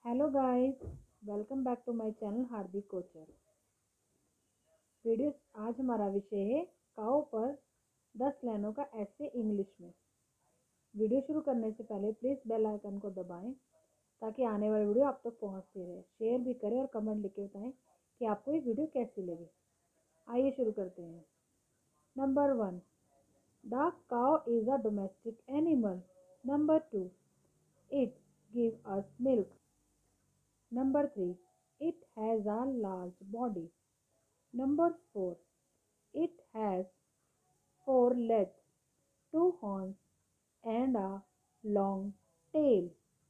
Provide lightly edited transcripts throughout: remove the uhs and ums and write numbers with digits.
Hello guys, welcome back to my channel Hardik Kochar. Video आज हमारा विषय है काऊ पर 10 लाइनों का ऐसे इंग्लिश में। वीडियो शुरू करने से पहले प्लीज़ बेल आइकन को दबाएं ताकि आने वाली वीडियो आप तक पहुंचती रहे। शेयर भी करें और कमेंट लिख के बताएं कि आपको ये वीडियो कैसी लगी। आइए शुरू करते हैं। Number 1, the cow is a domestic animal. Number 2, it give us milk. Number 3, it has a large body. Number 4, it has 4 legs, 2 horns and a long tail.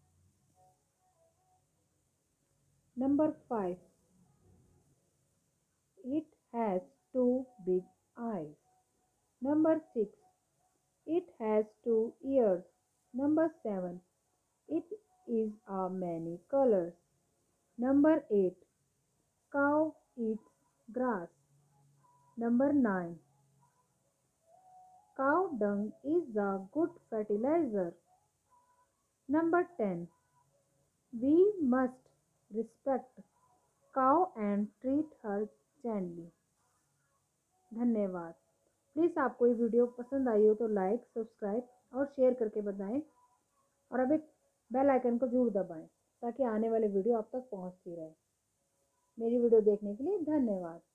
Number 5, it has 2 big eyes. Number 6, it has 2 ears. Number 7, it is a many colors. Number 8, cow eats grass. Number 9, cow dung is a good fertilizer. Number 10, we must respect cow and treat her gently. धन्यवाद। Please आपको ये video पसंद आई हो तो like, subscribe और share करके बताएं और अब एक बेल आइकन को जरूर दबाएं ताकि आने वाले वीडियो आप तक पहुंचती रहे। मेरी वीडियो देखने के लिए धन्यवाद।